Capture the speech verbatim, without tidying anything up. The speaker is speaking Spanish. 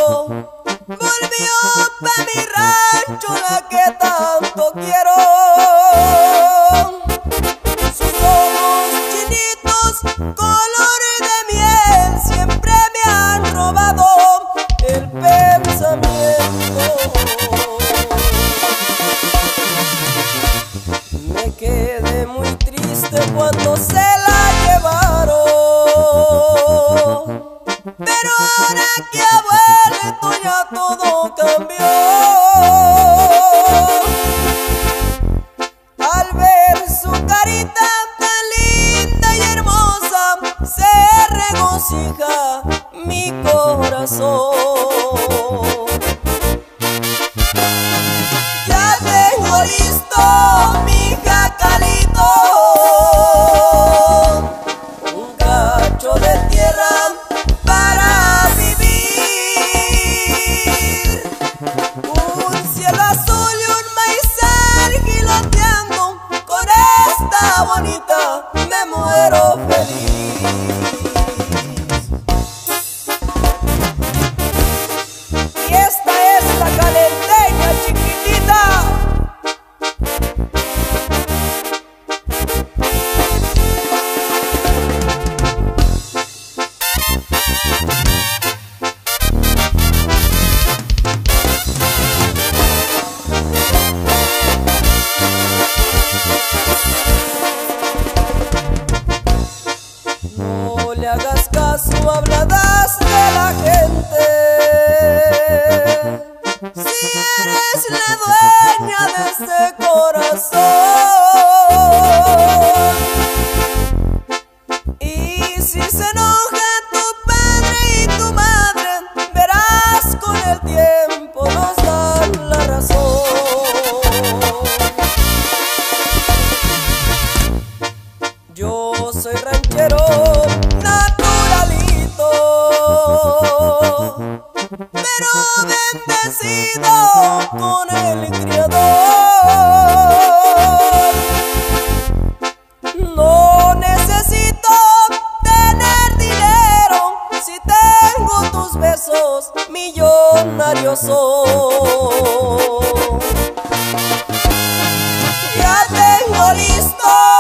volvió pa' mi rancho la que tanto quiero. Sus ojos chinitos, color de miel, siempre me han robado el pensamiento. Me quedé muy triste cuando se la llevaron, pero ahora que ha vuelto ya todo cambió. Al ver su carita tan linda y hermosa, se regocija mi corazón. Ya tengo listo mi jacalito, un cacho de tierra para vivir, un cielo azul y un maizal giloteando. Con esta bonita me muero feliz. Y esta es la calenteña chiquitita. No le hagas caso, habladas de la gente. Si eres la dueña de ese corazón, y si se enojan tu padre y tu madre, verás con el tiempo nos dan la razón. Yo soy ranchero naturalito, pero bendecido con el Criador. No necesito tener dinero, si tengo tus besos, millonario soy. Ya tengo listo